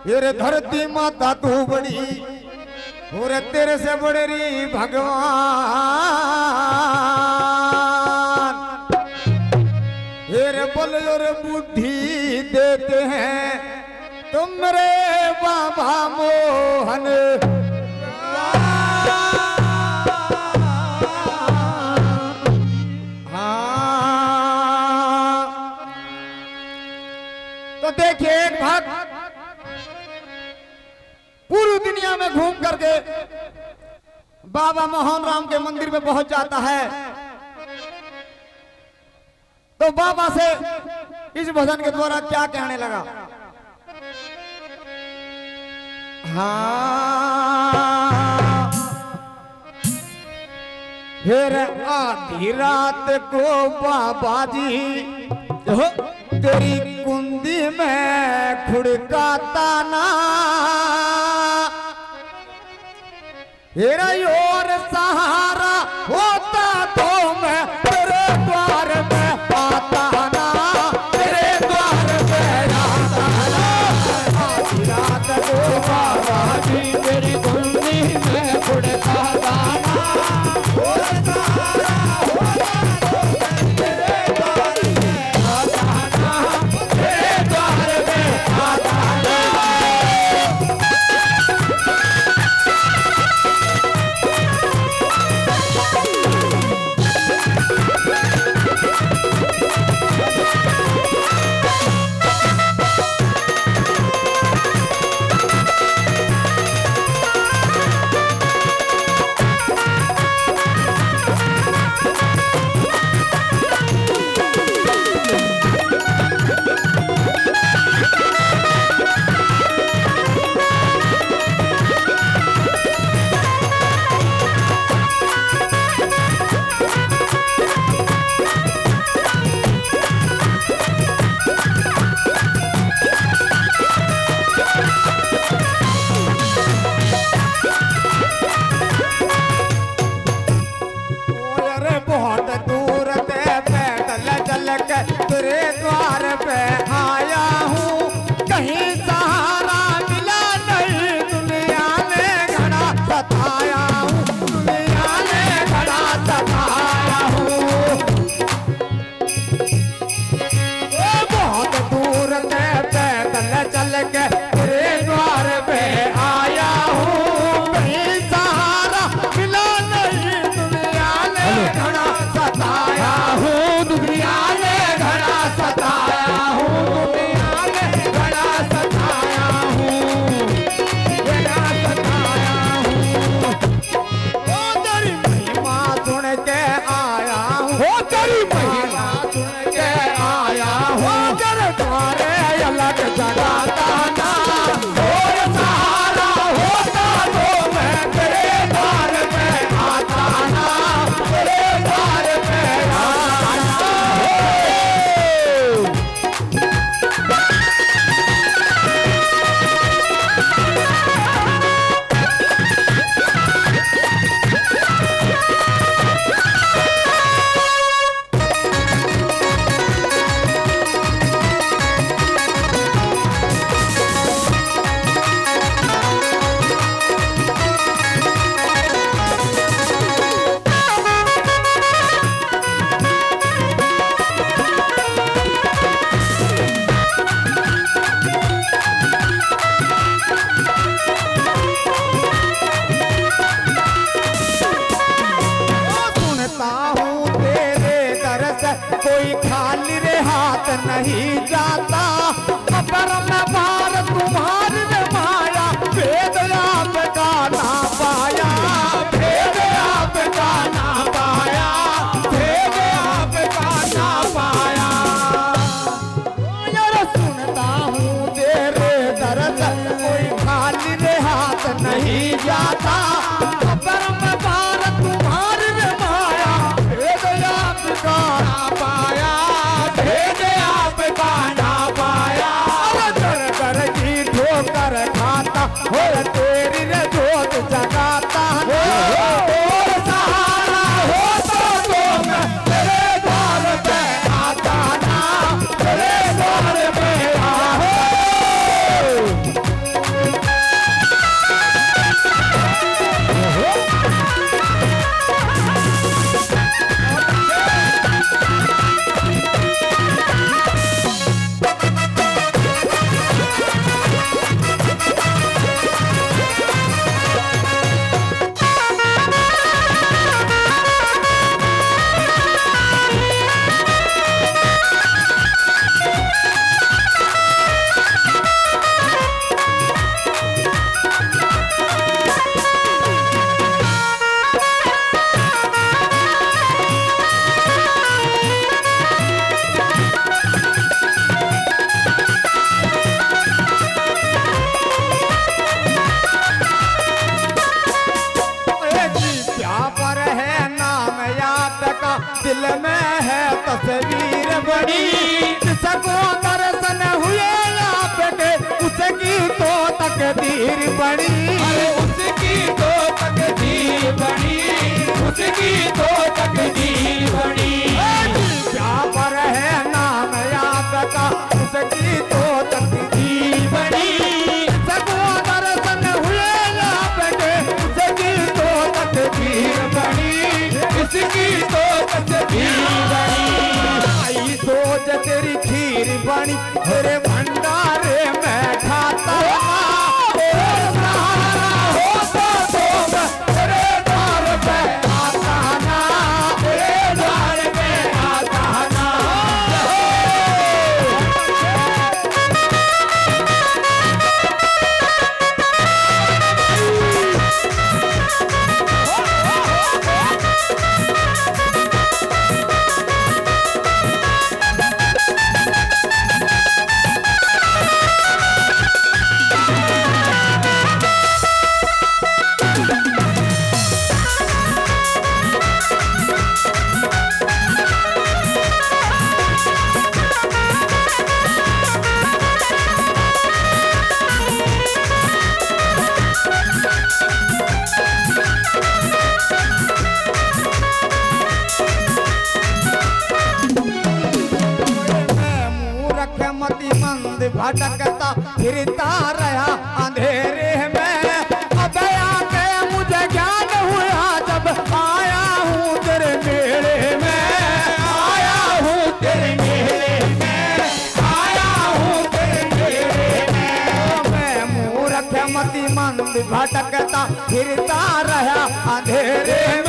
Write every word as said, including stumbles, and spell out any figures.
ये धरती माता तू बड़ी और तेरे से बड़े री भगवान। ये बल और बुद्धि देते हैं तुम रे बाबा मोहन। हाँ तो देखिए एक भक्त पूरी दुनिया में घूम करके बाबा मोहन राम के मंदिर में पहुंच जाता है। तो बाबा से इस भजन के द्वारा क्या कहने लगा। हाँ फिर आधी रात को बाबा जी तेरी कुंदी में खुड़काता ना तेरा और सहारा होता तो मैं तेरे द्वार में आता ना तेरे द्वार में आता ना। आधी रात को बाबा जी तेरी कुंदी में खुड़काता ना और सहारा होता तो मैं तेरे द्वार में आता ना तेरे द्वार में आता ना। तेरे द्वार पे आया हूँ कहीं सहारा मिला नहीं दुनिया ने घड़ा सताया हूँ दुनिया ने घड़ा सताया हूँ। बहुत दूर से पैदल चल के तेरे द्वार पे आया हूँ कहीं सहारा मिला नहीं दुनिया ने घड़ा सताया हूँ दुनिया ने घड़ा सताया हूँ दुनिया ने घड़ा सताया हूँ घड़ा सताया हूँ। ओ तेरी महिमा सुन के आया हूँ ओ तेरी महिमा सुन के आया हूँ तेरे द्वारे अलग जगाता ना और सहारा होता तो मैं तेरे द्वार पे आता ना तेरे द्वार पे आता ना। कोई खाली रे हाथ नहीं जाता पर मैं बार तुम्हारी में माया भेद आप का ना पाया भेद आप का ना पाया भेद आप का ना पाया। यार सुनता हूँ तेरे दर्द कोई खाली रे हाथ नहीं जाता पर मैं बार तुम्हारी में माया भेद आप का ना पाया भेद आप का ना पाया। कर कर की ठोकर खाता और तेरी रे जोत जगाता और सहारा होता तो मैं तेरे द्वार पे आता ना तेरे द्वार पे आता। तस्वीर बड़ी, जिसको दर्शन हुए आपके उसकी तो तकदीर बड़ी। अरे उसकी तो तकदीर बड़ी, उसकी तो तकदीर बड़ी। क्या पर है नाम आपका उसकी तो तकदीर बड़ी, जिसको दर्शन हुए आपके उसकी तो तकदीर बड़ी, इसकी तो तकदीर बड़ी। आई सोच तेरी खीर बनी तेरे भंडारे में खाता भटकता फिरता रहा अंधेरे में, अब आके मुझे ज्ञान हुआ जब आया हूँ तेरे मेले में, आया हूँ तेरे मेले में, आया हूँ तेरे मेले में। मैं मूर्ख मति मंद भटकता फिरता रहा अंधेरे में,